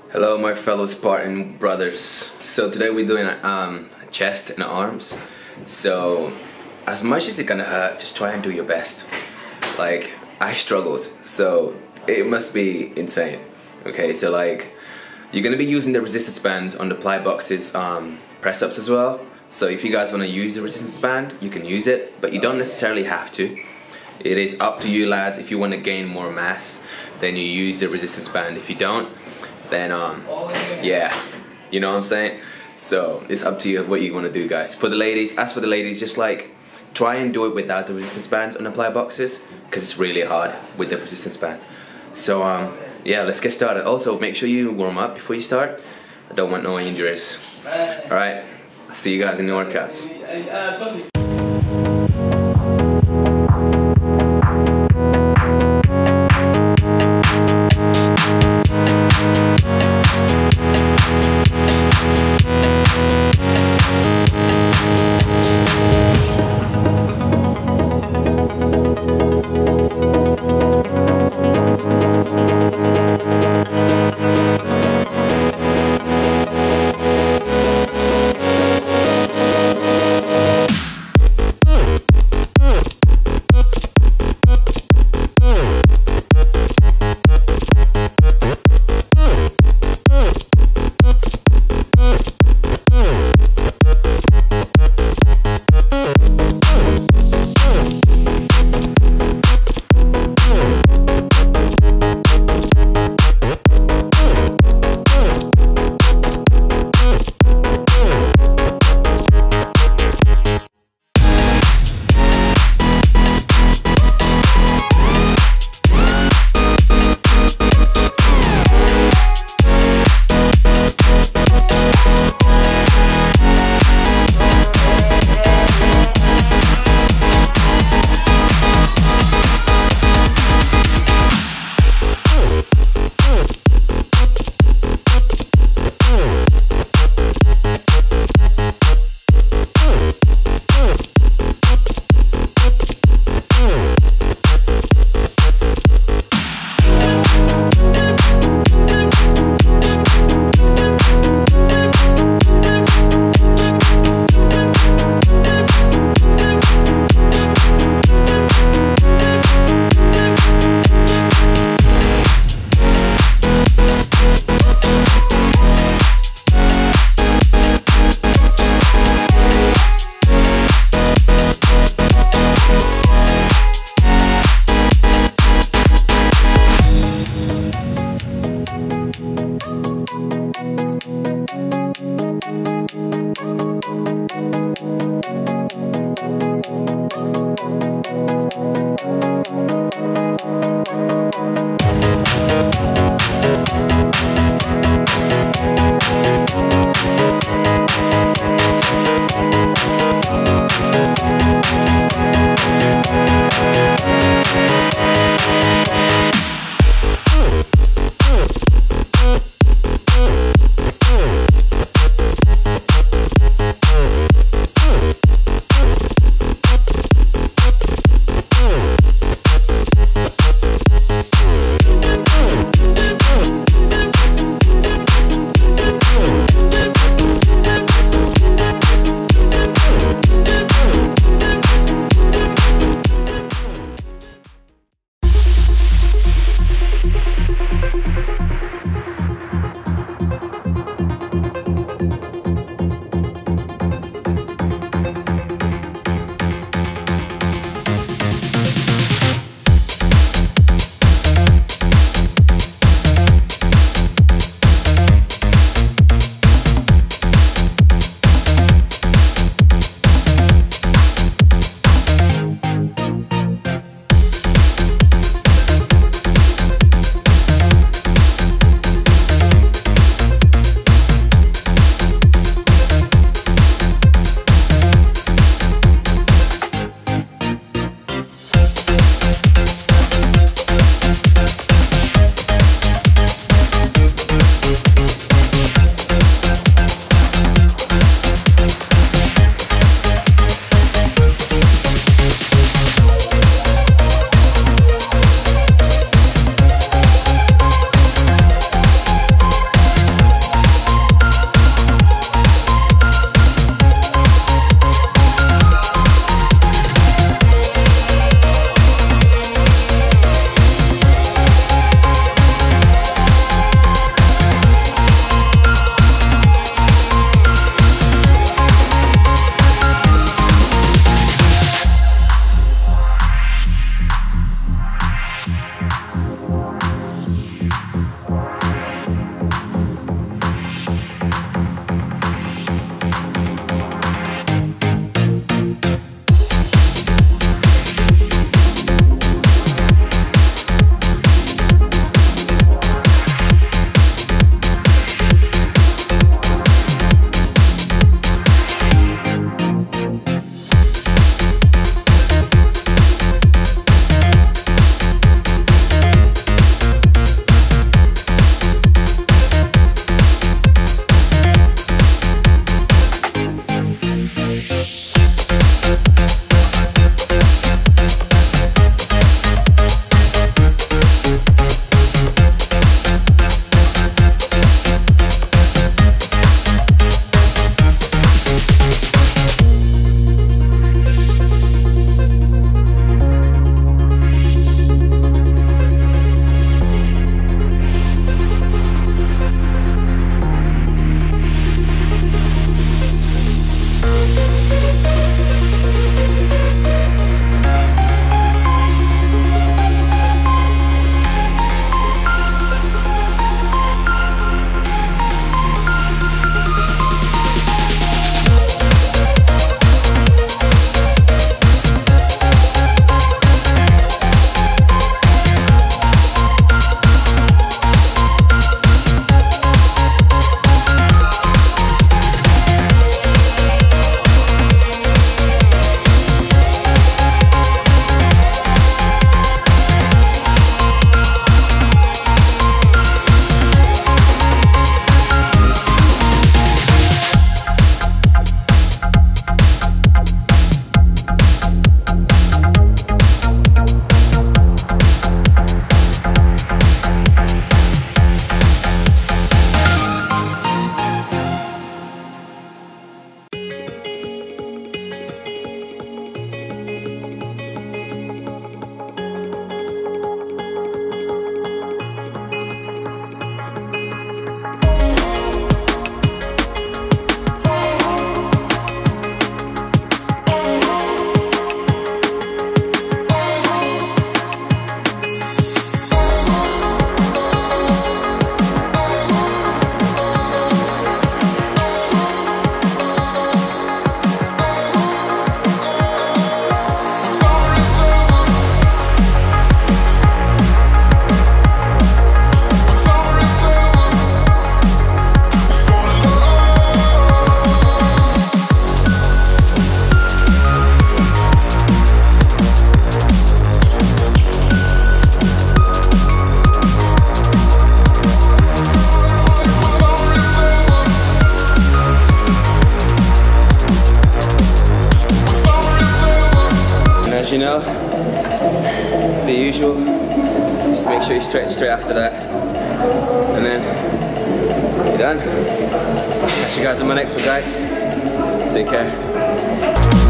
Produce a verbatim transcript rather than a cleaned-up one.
Hello my fellow Spartan brothers. So today we're doing um, chest and arms. So as much as it's gonna hurt, just try and do your best. Like, I struggled, so it must be insane. Okay, so like, you're gonna be using the resistance band on the ply boxes um, press ups as well. So if you guys wanna use the resistance band, you can use it, but you don't necessarily have to. It is up to you lads. If you wanna gain more mass, then you use the resistance band. If you don't, then um, yeah, you know what I'm saying? So it's up to you what you want to do, guys. For the ladies, as for the ladies, just like try and do it without the resistance band on the ply boxes, because it's really hard with the resistance band. So um, yeah, let's get started. Also, make sure you warm up before you start. I don't want no injuries. All right, I'll see you guys in the workouts. usual. Just make sure you stretch straight after that. And then you're done. Catch you guys on my next one, guys. Take care.